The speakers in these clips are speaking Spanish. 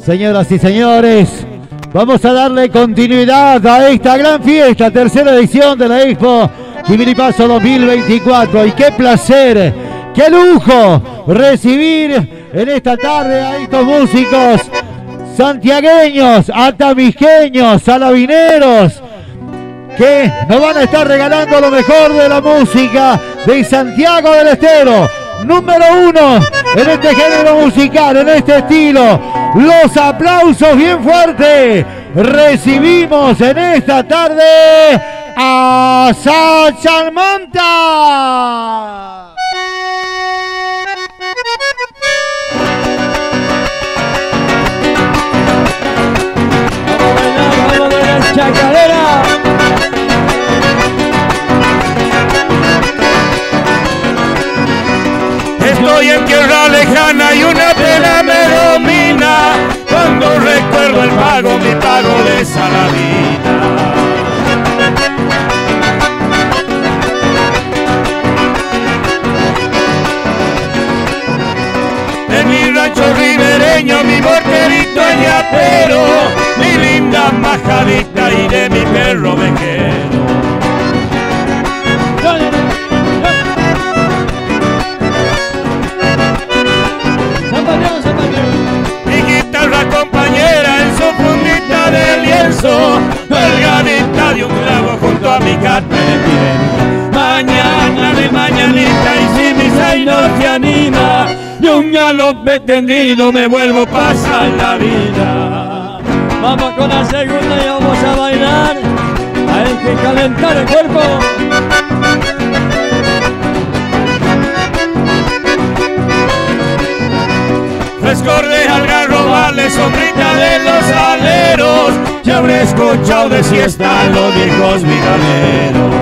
Señoras y señores, vamos a darle continuidad a esta gran fiesta, tercera edición de la Expo Quimilipaso 2024. Y qué placer, qué lujo recibir en esta tarde a estos músicos santiagueños, atamisqueños, salavineros, que nos van a estar regalando lo mejor de la música de Santiago del Estero. Número uno en este género musical, en este estilo. Los aplausos bien fuertes. Recibimos en esta tarde a Sachalmonta. Vamos a bailar chacarera. Estoy en tierra lejana y una pena me domina cuando recuerdo el pago, mi pago de Saladina. De mi rancho ribereño, mi morterito ñapero, mi linda majadita y de mi perro vejero. Mi guitarra compañera en su fundita de lienzo, colgadita de un clavo junto a mi carta de tiempo. Mañana de mañanita y si mi sai no se anima, de un galope tendido me vuelvo a pasar la vida. Vamos con la segunda y vamos a bailar. Hay que calentar el cuerpo. Frescor de algarrobales, sombrita de los aleros, ya habré escuchado de siesta a los viejos vidaleros.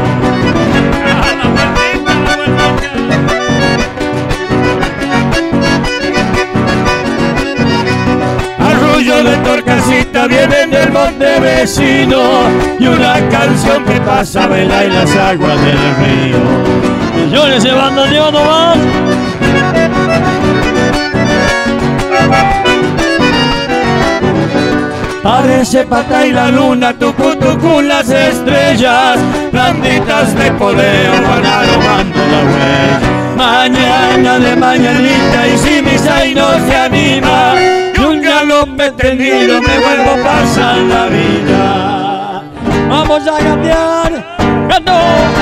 Arrullo de torcasita vienen del monte vecino y una canción que pasa vela en las aguas del río. Millones de bandoneón nomás. Parece pata y la luna, tucu las estrellas, blanditas de poleo van aromando la huella. Mañana de mañanita y si mi sai no se anima, y un galope tendido me vuelvo a pasar la vida. Vamos a cambiar. ¡Canto!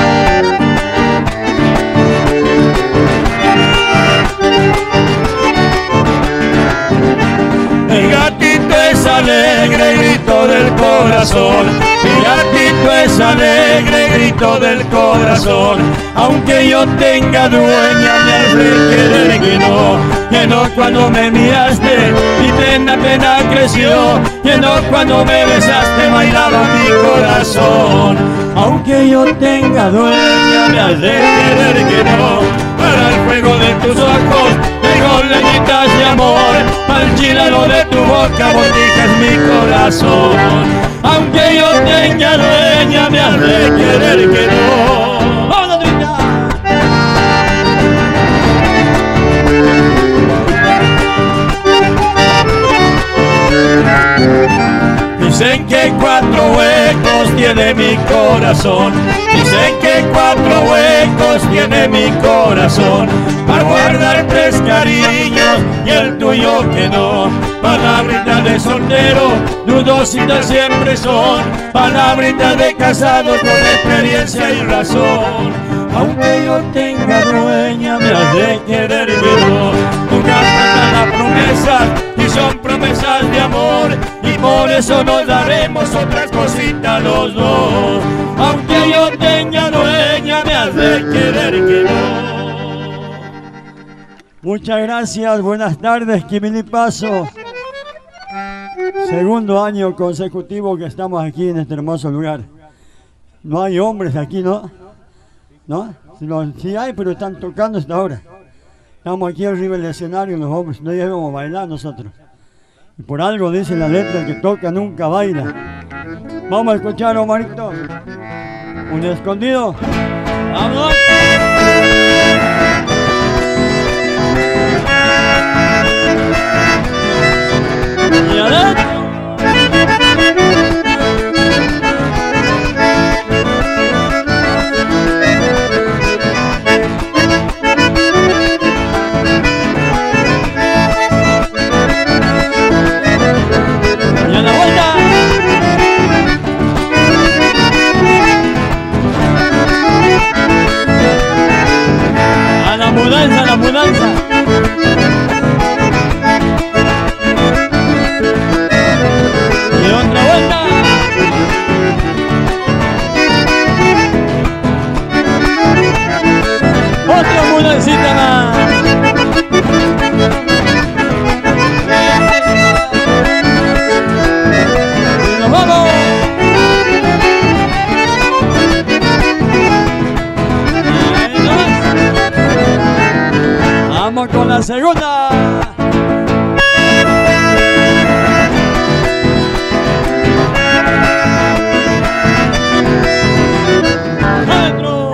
Mi gatito es alegre, grito del corazón. Mi gatito es alegre, grito del corazón. Aunque yo tenga dueña, me hace querer que no cuando me miraste, mi pena creció. Que no cuando me besaste, bailaba mi corazón. Aunque yo tenga dueña, me hace querer que no. Para el fuego de tus ojos, tengo leñitas de amor. Para el chileno de tu boca, botijas mi corazón. Aunque yo tenga dueña, me hace querer que no. ¡Vamos a brindar! Dicen que 4 huecos tiene mi corazón. Dicen que 4 huecos tiene mi corazón. Para guardar 3 cariños y el tuyo que no. Palabritas de soltero, dudositas siempre son. Palabritas de casado con experiencia y razón. Aunque yo tenga dueña, me hace querer que no. Nunca faltan las promesas y son promesas de amor. Y por eso nos daremos otras cositas los dos. Aunque yo tenga dueña, me hace querer que no. Muchas gracias, buenas tardes, Quimilipaso. Segundo año consecutivo que estamos aquí en este hermoso lugar. No hay hombres aquí, ¿no? ¿No? Sí hay, pero están tocando hasta ahora. Estamos aquí arriba del escenario, los hombres, no íbamos a bailar nosotros. Y por algo dice la letra, el que toca nunca baila. Vamos a escuchar, Omarito. Un escondido. ¡Vamos! Y adentro. Y a la vuelta. A la mudanza, a la mudanza. Y otra vuelta. Otra mudancita más. Y nos vamos. Vamos con la segunda. Adentro.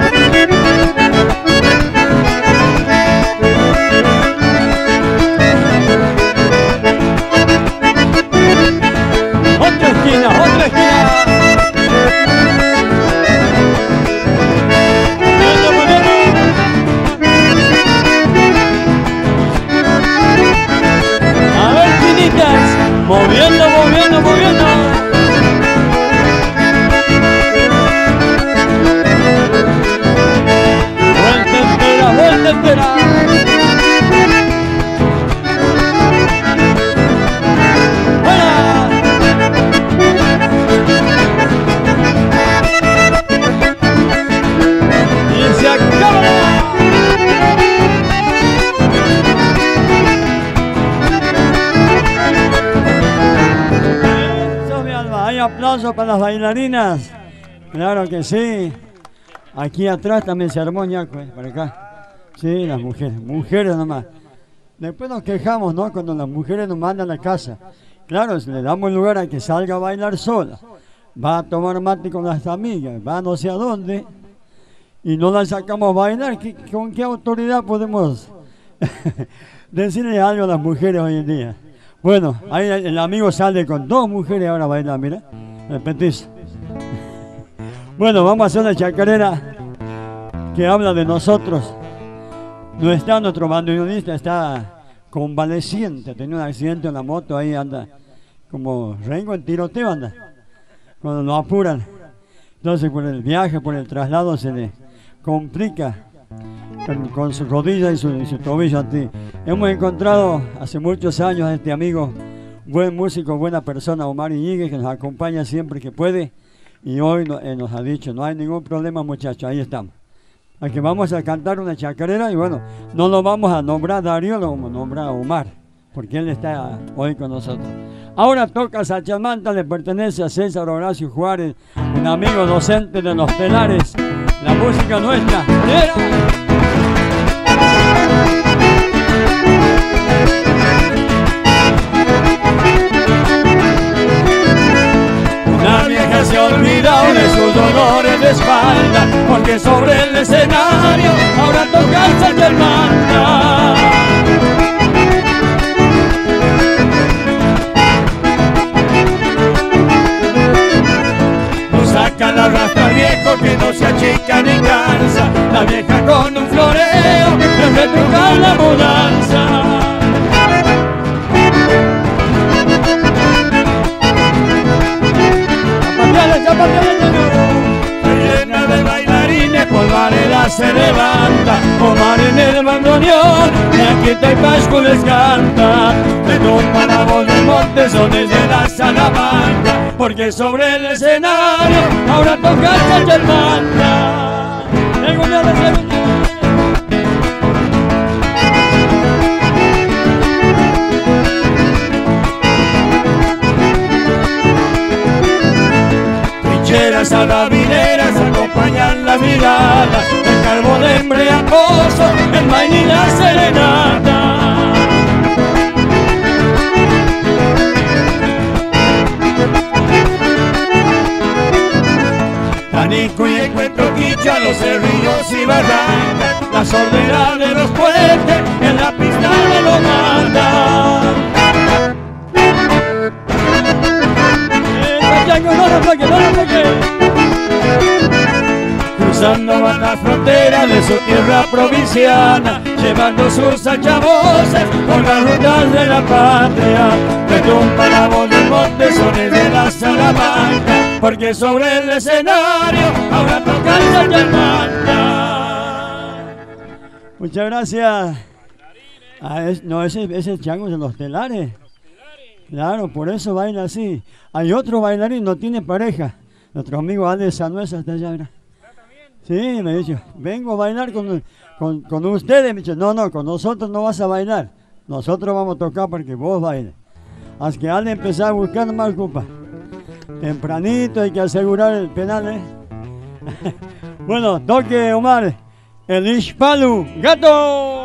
Otra esquina, otra esquina. A ver, chinitas, moviendo, moviendo, moviendo. Vuelta entera, vuelta entera. ¡Fuera! Y se acaba. Hay aplausos para las bailarinas. Claro que sí. Aquí atrás también se armó ñaco, para acá. Sí, las mujeres, mujeres nomás. Después nos quejamos, ¿no? Cuando las mujeres nos mandan a casa. Claro, si le damos lugar a que salga a bailar sola, va a tomar mate con las amigas, va no sé a dónde, y no la sacamos a bailar, ¿con qué autoridad podemos decirle algo a las mujeres hoy en día? Bueno, ahí el amigo sale con dos mujeres ahora a bailar, mira, repetís. Bueno, vamos a hacer una chacarera que habla de nosotros. No está nuestro bandoneonista, está convaleciente, tenía un accidente en la moto, ahí anda como rengo en tiroteo anda, cuando nos apuran. Entonces por el viaje, por el traslado se le complica con su rodilla y su tobillo. Hemos encontrado hace muchos años a este amigo, buen músico, buena persona, Omar Iñiguez, que nos acompaña siempre que puede, y hoy nos ha dicho, no hay ningún problema muchachos, ahí estamos. Aquí vamos a cantar una chacarera y bueno, no lo vamos a nombrar Darío, lo vamos a nombrar a Omar, porque él está hoy con nosotros. Ahora toca Sachamanta, le pertenece a César Horacio Juárez, un amigo docente de los Telares, la música nuestra. ¡Era! La vieja se ha olvidado de sus dolores de espalda, porque sobre el escenario ahora toca el Sachamanta. No saca la rastra viejo que no se achica ni cansa, la vieja con un floreo debe tocar la mudanza. Llena de bailarines, por varela se levanta, Omar en el bandoneón, y aquí Taipascu les canta. Le tumba la voz de Montesones de la Salamanca, porque sobre el escenario ahora toca el Sachamanta. Trincheras alabineras acompañan las miradas, el carbón embriagoso, el baile y la serenata. Tanico y encuentro quicha, los cerrillos y barrancas, la sordera de los puentes en la pista de los mandan. chango, no lo bloque, no lo bloque. Cruzando van las fronteras de su tierra provinciana, llevando sus altavoces por las rutas de la patria. Retumba la voz del monte, sones de la Salamanca, porque sobre el escenario ahora toca el Salamanca. Muchas gracias. No, ese chango es de los telares. Claro, por eso baila así. Hay otro bailarín, no tiene pareja. Nuestro amigo Alex Sanuesa está allá, ¿verdad? Sí, me dice, vengo a bailar con ustedes. Me dice, no, con nosotros no vas a bailar. Nosotros vamos a tocar porque vos bailes. Así que al empezar a buscar más culpa. Tempranito hay que asegurar el penal, ¿eh? Bueno, toque Omar, el Ishpalu, gato.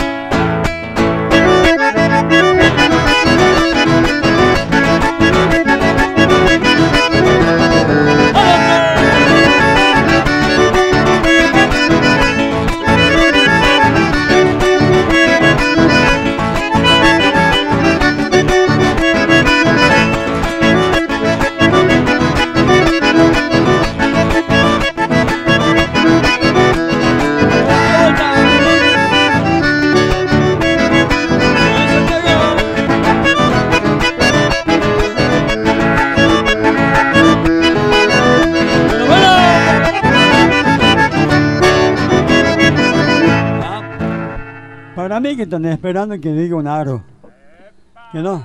Para mí que están esperando que diga un aro. ¿Que no?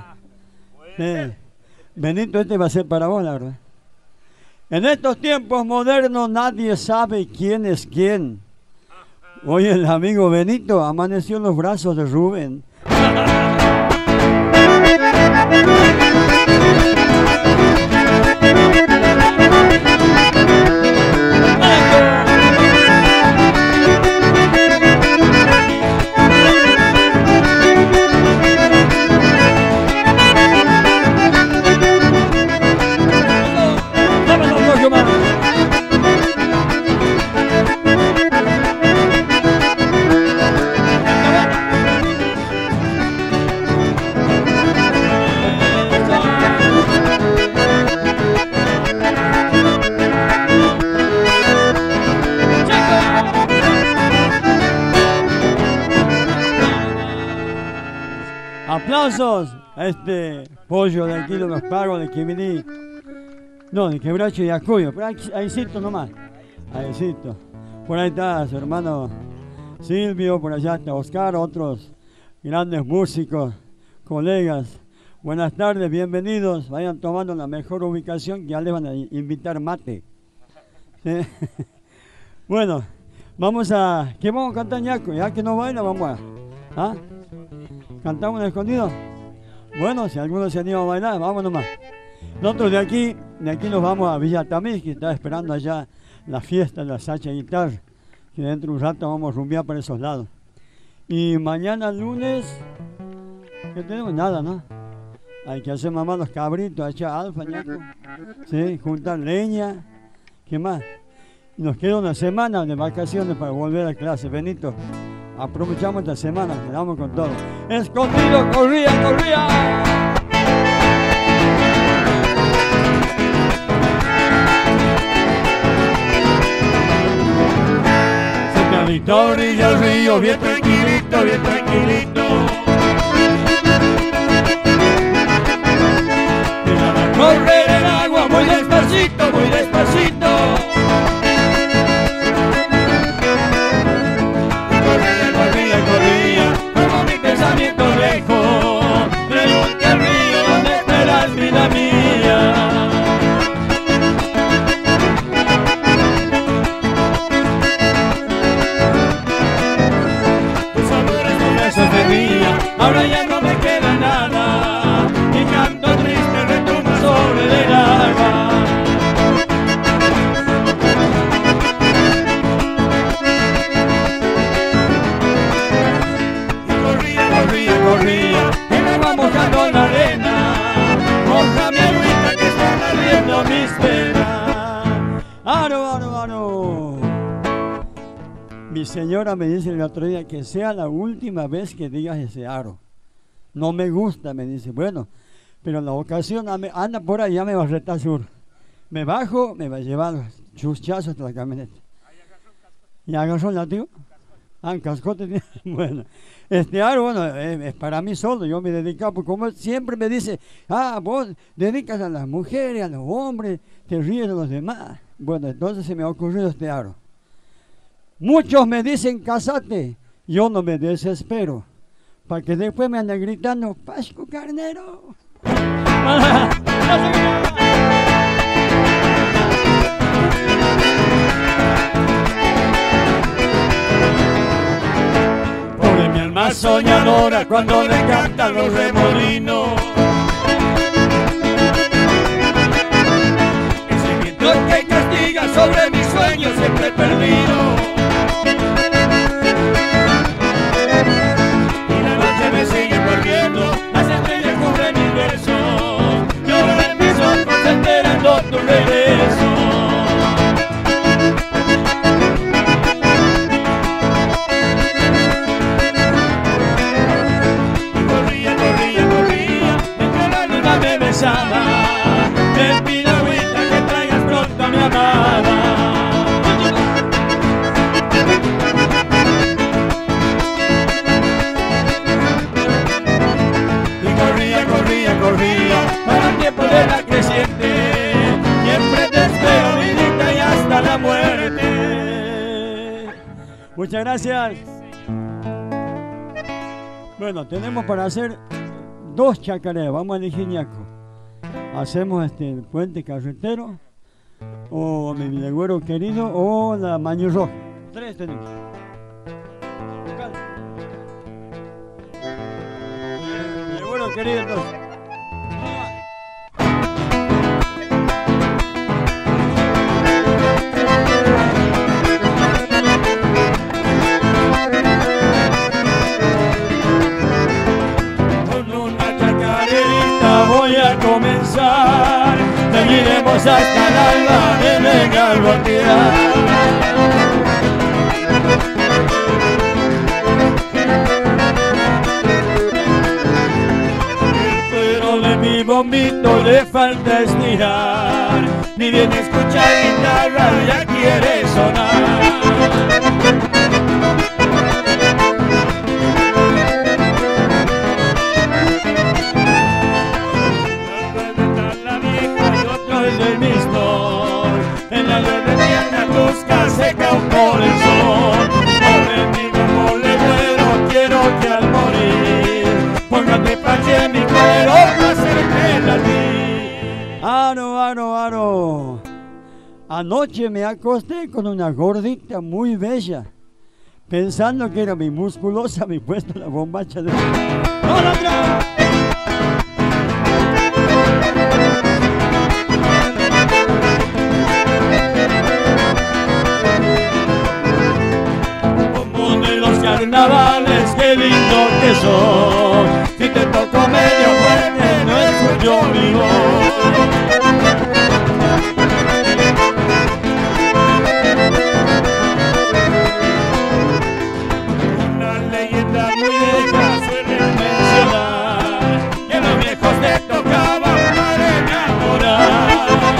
Benito, este va a ser para vos, la verdad. En estos tiempos modernos nadie sabe quién es quién. Hoy el amigo Benito amaneció en los brazos de Rubén. Aplausos a este pollo de aquí de los pagos de Quiminí. No, de Quebracho y Acuyo, pero ahícito nomás. Ahícito. Por ahí está su hermano Silvio, por allá está Oscar, otros grandes músicos, colegas. Buenas tardes, bienvenidos. Vayan tomando la mejor ubicación que ya les van a invitar mate. ¿Sí? Bueno, vamos a... ¿Qué vamos a cantar, Ñaco? Ya que no baila, vamos a... ¿Ah? ¿Cantamos en escondido? Bueno, si alguno se anima a bailar, vamos nomás. Nosotros de aquí nos vamos a Villa Tamiz, que está esperando allá la fiesta de la Sacha Guitarra, que dentro de un rato vamos a rumbear por esos lados. Y mañana lunes, ¿qué tenemos? Nada, ¿no? Hay que hacer mamá los cabritos, echar alfa, Ñaco. Sí, juntar leña. ¿Qué más? Y nos queda una semana de vacaciones para volver a clase. Benito, aprovechamos esta semana, quedamos con todo. Escondido, corría, corría. Cercadito brilla el río, bien tranquilito, bien tranquilito. Dejaba correr el agua muy despacito, muy despacito. Corría, como mi pensamiento lejos. Pregunté al río, ¿dónde esperas, vida mía? Tus olores, tus besos de día, ahora ya no me queda nada. Mi canto triste retumba sobre el agua. Corría, y me va mojando la arena. Moja mi agüita que están ardiendo mis penas. ¡Aro, aro, aro! Mi señora me dice el otro día que sea la última vez que digas ese aro. No me gusta, me dice. Bueno, pero en la ocasión anda por allá, me va a retar sur. Me bajo, me va a llevar los chuchazos hasta la camioneta. ¿Y agarró el látigo? Ah, un cascote. Bueno, bueno, es para mí solo, yo me dedico, porque como siempre me dice, vos dedicas a las mujeres, a los hombres, te ríes de los demás. Bueno, entonces se me ha ocurrido este aro. Muchos me dicen, casate, yo no me desespero, para que después me anden gritando, Pascu Carnero. Pobre mi alma soñadora cuando le cantan los remolinos. Ese viento que castiga sobre mis sueños siempre perdido. Y la noche me sigue corriendo, las estrellas cubren mis versos. Lloro en mis ojos esperando tu regreso. Te pido agüita que traigas pronto a mi amada. Y corría para el tiempo de la creciente. Siempre te espero, vidita, y hasta la muerte. Muchas gracias. Bueno, tenemos para hacer 2 chacareras. Vamos a elegir ñaco. Hacemos el puente carretero, o mi legüero querido, o la maño roja. 3 tenemos. Mi legüero querido, entonces. Voy a comenzar, seguiremos hasta el alba de Negarrotear. Pero de mi bombito le falta estirar, ni bien escuchar guitarra ya quiere sonar. En la luz de tierna tusca seca por el sol. Pobre mi como legüero, quiero que al morir póngate parche en mi cuero para hacerte la ti. Aro. Anoche me acosté con una gordita muy bella, pensando que era mi musculosa, me he puesto la bombacha de... ¡Hola, carnavales, qué lindo que sos. Si te toco medio fuerte, no escucho mi voz. Una leyenda muy vieja suele mencionar que los viejos te tocaban para enamorar.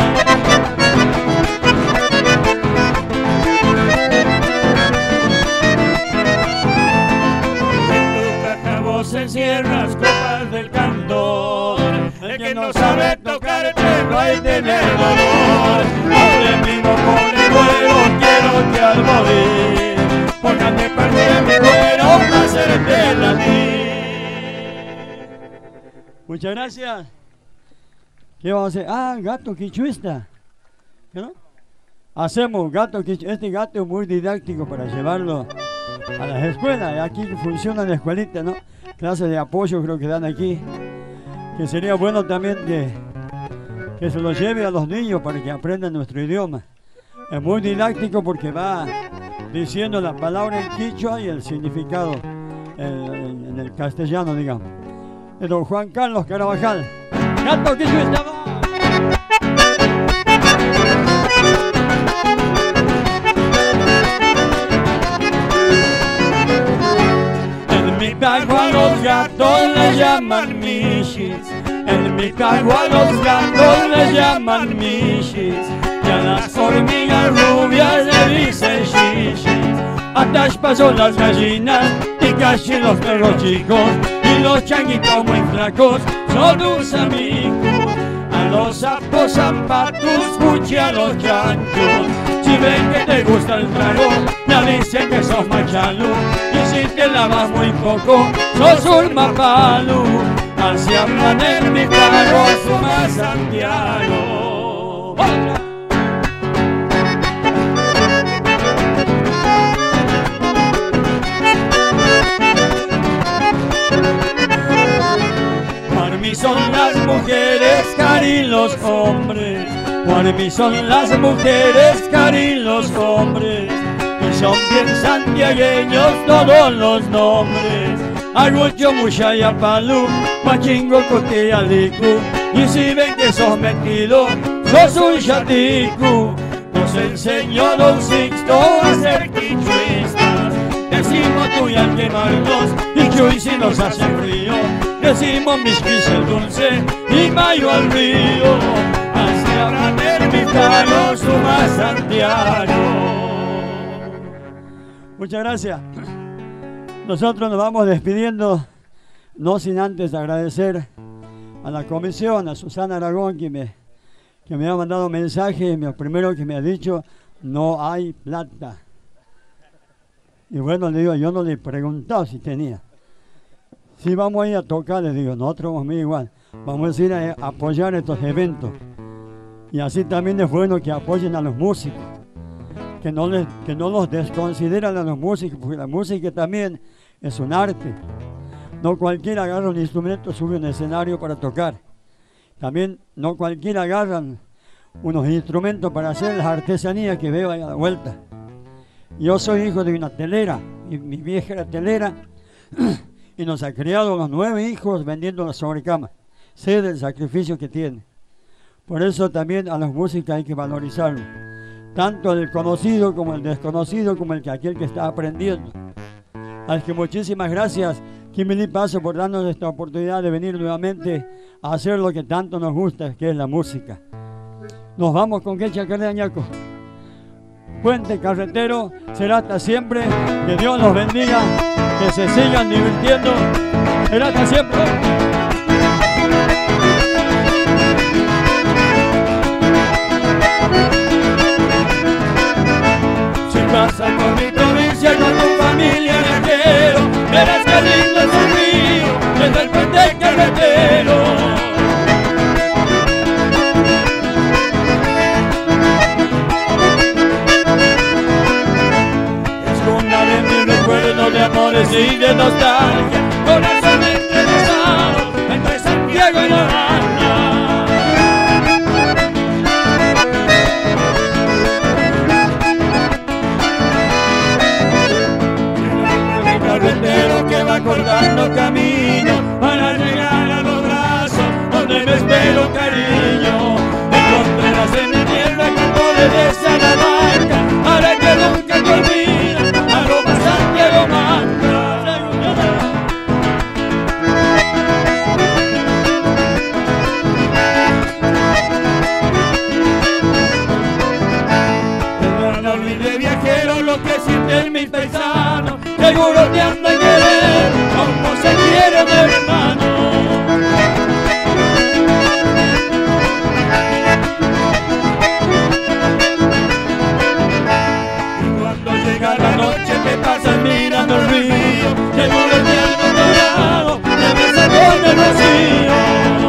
Se encierras copas del cantor, el que no sabe tocarte no hay tener dolor. Pobre mismo, pobre güero, quiero que al morir póngate parte mi cuero para hacerte la ti. Muchas gracias. ¿Qué vamos a hacer? Gato quichuista. ¿Qué no? Hacemos gato quichuista. Este gato es muy didáctico para llevarlo a las escuelas. Aquí funciona la escuelita, ¿no? Clases de apoyo creo que dan aquí, que sería bueno también que se lo lleve a los niños para que aprendan nuestro idioma. Es muy didáctico porque va diciendo la palabra en quichua y el significado en el castellano, digamos. De don Juan Carlos Carabajal. ¡Gato quichua estaba! A los gatos le llaman michis, en En mi cargo a los gatos les llaman michis y a las hormigas rubias le dicen shishis. Ataspas son las gallinas y casi los perros chicos y los changuitos muy flacos son tus amigos. A los sapos zapatos, puchi a los chanchos. Si ven que te gusta el trago, ya dicen que sos machalo. Y si te lavas muy poco, sos un mapalo. Así hablan en mi carro, suma Santiago. ¡Otra! Para mí son las mujeres, cari los hombres. Para mí son las mujeres, cari los hombres. Y son bien santiagueños todos los nombres. Arroyo, Mushaya, Palú, Machingo, Cotialicu. Y si ven que sos metido, sos un chaticu. Nos enseñó Don Sixto a ser quichuistas. Decimos tú y al quemarnos, y chuy si nos hace frío. Decimos misquis el dulce y mayo al río. Así habrán ermitanos suma Santiago. Muchas gracias. Nosotros nos vamos despidiendo, no sin antes agradecer a la comisión, a Susana Aragón, que me ha mandado un mensaje, lo primero que me ha dicho, no hay plata. Y bueno, le digo, yo no le he preguntado si tenía. Si vamos a ir a tocar, les digo, nosotros vamos a ir igual, vamos a ir a apoyar estos eventos. Y así también es bueno que apoyen a los músicos, que no los desconsideren a los músicos, porque la música también es un arte. No cualquiera agarra un instrumento, sube un escenario para tocar. También no cualquiera agarra unos instrumentos para hacer las artesanías que veo ahí a la vuelta. Yo soy hijo de una telera, y mi vieja era telera, y nos ha criado los 9 hijos vendiendo la sobrecama. Sé del sacrificio que tiene. Por eso también a los músicos hay que valorizarlos, tanto el conocido como el desconocido, como aquel que está aprendiendo. Así que muchísimas gracias, Kimberly Paso, por darnos esta oportunidad de venir nuevamente a hacer lo que tanto nos gusta, que es la música. Nos vamos con que chacaré, Añaco. Puente carretero será hasta siempre. Que Dios los bendiga, que se sigan divirtiendo. Será hasta siempre. Si pasas por mi provincia con tu familia viajero, verás que lindo es el río desde el puente carretero. De amores y de nostalgia, corazón entrelazado entre Santiago y La Habana. El carretero que va cortando camino para llegar a los brazos donde me espero cariño. Encontrarás en mi tierra cantores de Salamanca para que nunca te olvides. Santiago manda. No de viajero lo que sienten mis paisanos, seguro te han de querer como se quiere de hermano. Pasas mirando el río, seguro el cielo dorado, te besa con el rocío.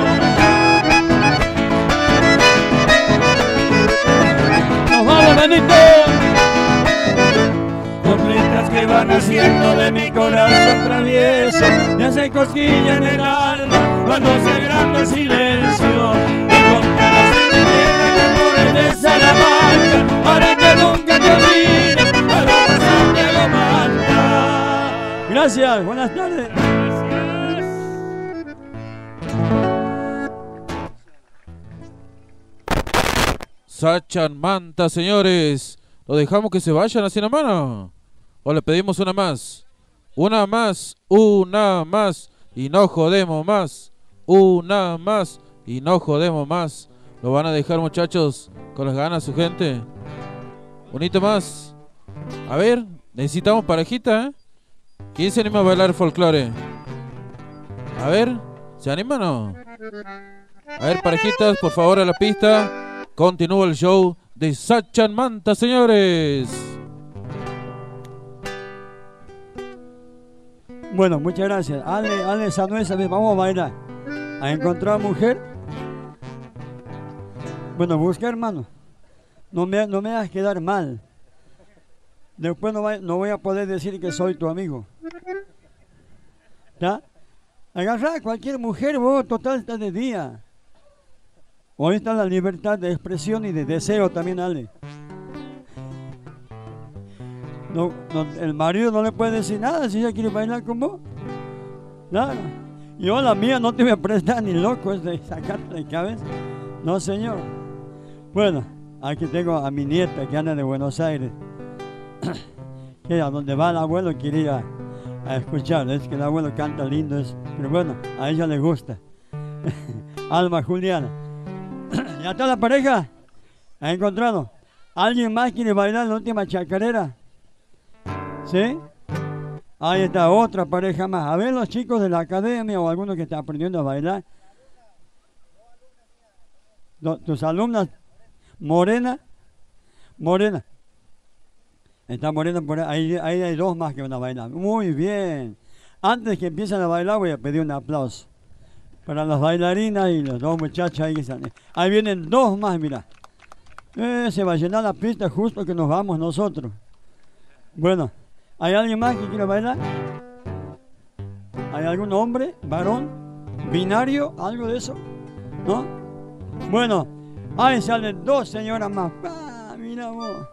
Nos vamos, Benito. Con letras que van haciendo de mi corazón travieso, me hacen cosquilla en el alma cuando se agranda el silencio. Encontrarás en mi tierra cantores de Salamanca para que nunca te olvides. Gracias, buenas tardes. Sachan Manta, señores. ¿Lo dejamos que se vayan así en la mano? ¿O le pedimos una más? Una más y no jodemos más. Una más y no jodemos más. Lo van a dejar, muchachos, con las ganas su gente. Bonito más. A ver, necesitamos parejita, ¿eh? ¿Quién se anima a bailar folclore? A ver, ¿se animan o no? A ver, parejitas, por favor, a la pista. Continúa el show de Sachan Manta, señores. Bueno, muchas gracias. Ale, Sanuesa, vamos a bailar. ¿A encontrar mujer? Bueno, busca, hermano. No me hagas quedar mal. Después no voy a poder decir que soy tu amigo. ¿Ya? Agarra a cualquier mujer, vos, total, está de día. Hoy está la libertad de expresión y de deseo también, Ale. No, el marido no le puede decir nada si ella quiere bailar con vos. Claro. Yo a la mía no te voy a prestar ni loco, es de sacarte de cabeza. No, señor. Bueno, aquí tengo a mi nieta que anda de Buenos Aires. Que a donde va el abuelo quiere ir a escuchar. Es que el abuelo canta lindo, pero bueno, a ella le gusta. Alma Juliana. ¿Ya está la pareja? ¿Ha encontrado? ¿Alguien más quiere bailar la última chacarera? ¿Sí? Ahí está otra pareja más. A ver los chicos de la academia o algunos que están aprendiendo a bailar. ¿Tus alumnas? Morena. Está Morena por ahí. Ahí hay dos más que van a bailar. Muy bien. Antes que empiecen a bailar voy a pedir un aplauso para las bailarinas y los dos muchachos ahí que están. Ahí vienen dos más, mira. Se va a llenar la pista justo que nos vamos nosotros. Bueno, ¿hay alguien más que quiera bailar? ¿Hay algún hombre, varón, binario, algo de eso? ¿No? Bueno, ahí salen dos señoras más. Mira vos.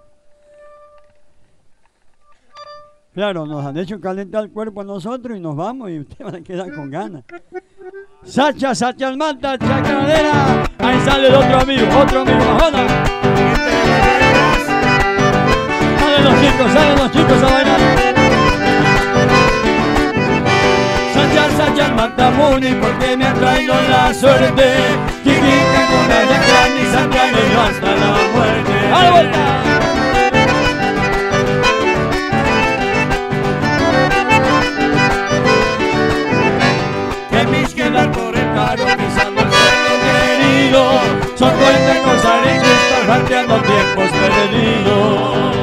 Claro, nos han hecho calentar el cuerpo a nosotros y nos vamos y ustedes van a quedar con ganas. Sachan Manta, chacarera. Ahí sale el otro amigo, bajona. Salen los chicos a bailar. Sachan Manta Muni, porque me ha traído la suerte. Chiquita con la yacán y santiagueño hasta la muerte. ¡A la vuelta! Por el caro pisando el suelo querido, son cuentas con alegres ranteando tiempos perdidos.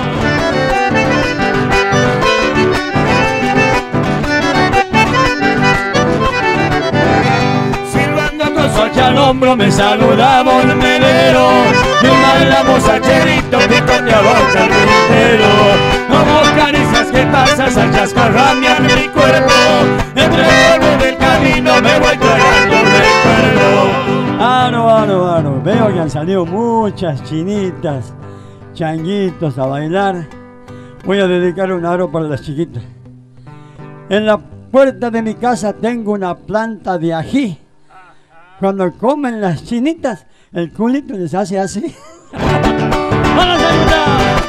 Silbando con su hacha al hombro me saludaba un melero, y un bailamos hacherito picoteaba el carpintero. Como caricias que pasas al chascarramear mi cuerpo, entre el polvo del camino me voy tragando recuerdo. Aro. Veo que han salido muchas chinitas, changuitos a bailar. Voy a dedicar un aro para las chiquitas. En la puerta de mi casa tengo una planta de ají. Cuando comen las chinitas, el culito les hace así. ¡Vamos a ayudar!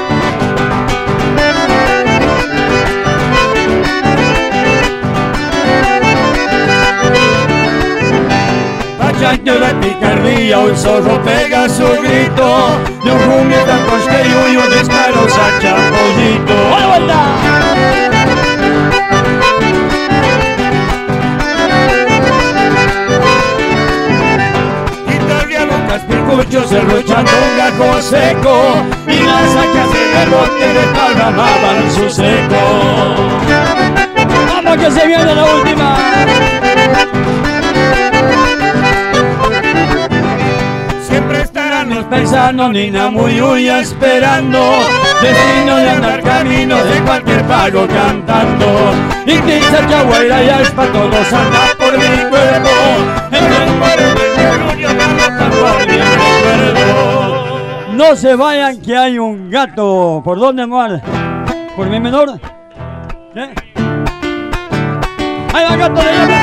Chancho de picardía, un zorro pega su grito, de un rumio tan cosquillo y un disparo sacha pollito. ¡A la vuelta! Italiano caspircucho serruchando un gajo seco, y las sacas de garrote desparramaban su seco. ¡Vamos que se viene la última! Pensando, Nina muy esperando, destino de andar camino de cualquier pago cantando. Y quizá Chaguaira ya es para todos, anda por mi cuerpo, en el cuerpo del orgullo por mi recuerdo. No se vayan que hay un gato. ¿Por dónde, amor? ¿Por mi menor? ¿Eh? ¡Ahí va el gato de ella!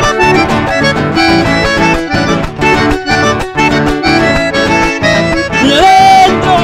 ¡Y adentro!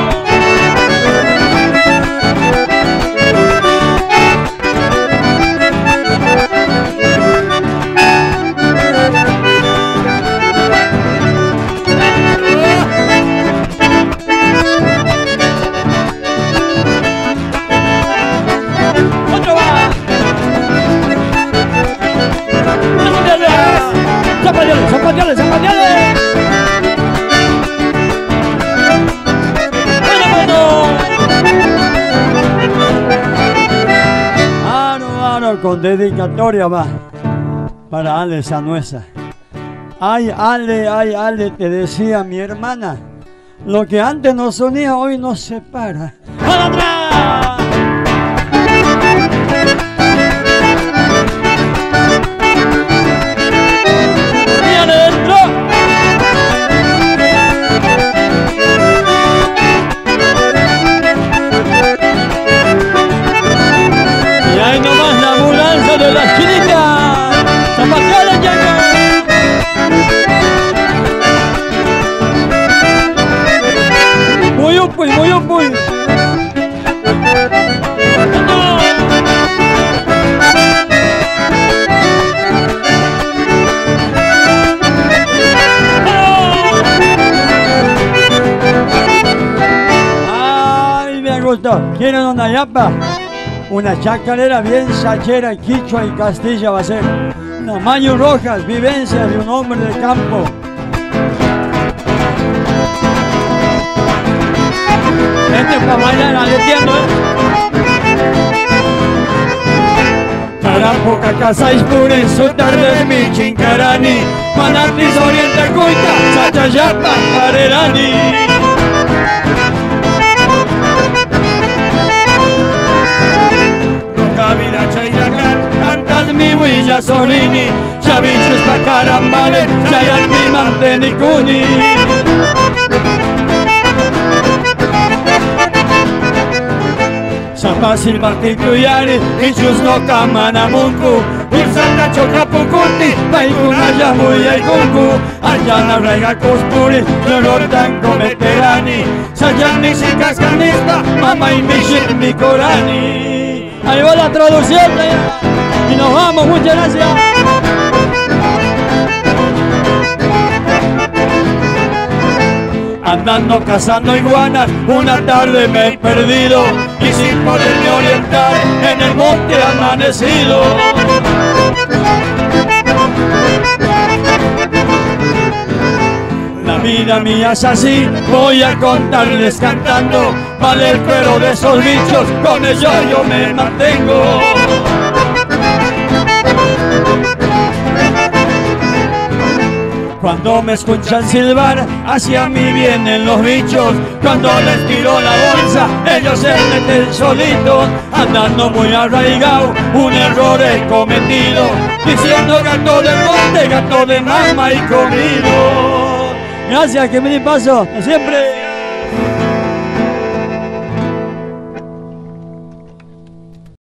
Con dedicatoria va para Ale Sanuesa. Ay, Ale, te decía mi hermana, lo que antes nos unía hoy nos separa. ¡Para atrás! ¡Y adentro! Y ahí nomás la ambulancia de las chinitas. ¡Zapateala, yaca! Muy upuy. Ay, me gustó. ¿Quieren una yapa? Una chacarera bien sachera, quichua y castilla va a ser. Una Mayo Rojas, vivencia de un hombre de campo. Este es para bailar aleteando, Carampoca casa ispura en su tarde mi chincarani. Manatis orienta cuita, sachayapa, carerani. Vida Chayacán, cantas mi huilla solini, chavichos pa carambale, chayat mi mantenicuni. Zapasil particuyari, ichus no kamanamunku, Ursanta chocapucuti, paikuna muy kunku, Ayana raiga cospuri, llorotan cometerani, Sayan mi cascanista, mamá y mi corani. Ahí va la traducción y nos vamos, muchas gracias. Andando cazando iguanas, una tarde me he perdido y sin poderme orientar en el monte amanecido. La vida mía es así, voy a contarles cantando, vale el cuero de esos bichos, con ellos yo me mantengo. Cuando me escuchan silbar, hacia mí vienen los bichos. Cuando les tiro la bolsa, ellos se meten solitos. Andando muy arraigado, un error he cometido, diciendo gato del monte, gato de mama y comido. Gracias, que me di paso, siempre.